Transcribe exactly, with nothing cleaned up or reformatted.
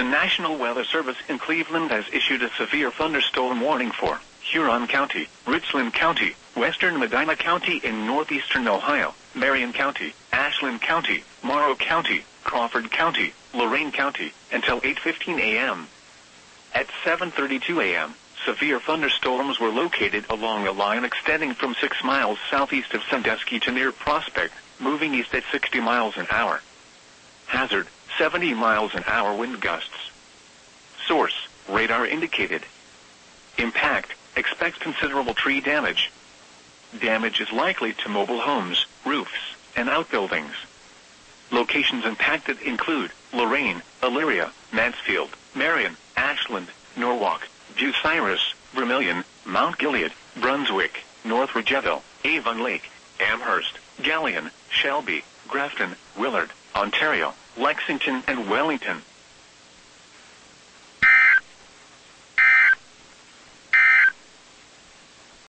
National Weather Service in Cleveland has issued a severe thunderstorm warning for Huron County, Richland County, western Medina County in northeastern Ohio, Marion County, Ashland County, Morrow County, Crawford County, Lorain County, until eight fifteen a m At seven thirty-two a m, severe thunderstorms were located along a line extending from six miles southeast of Sandusky to near Prospect, moving east at sixty miles an hour. Hazard, seventy miles an hour wind gusts. Source, radar indicated. Impact, expect considerable tree damage. Damage is likely to mobile homes, roofs, and outbuildings. Locations impacted include Lorain, Elyria, Mansfield, Marion, Ashland, Norwalk, Bucyrus, Vermilion, Mount Gilead, Brunswick, North Ridgeville, Avon Lake, Amherst, Galion, Shelby, Grafton, Willard, Ontario, Lexington, and Wellington.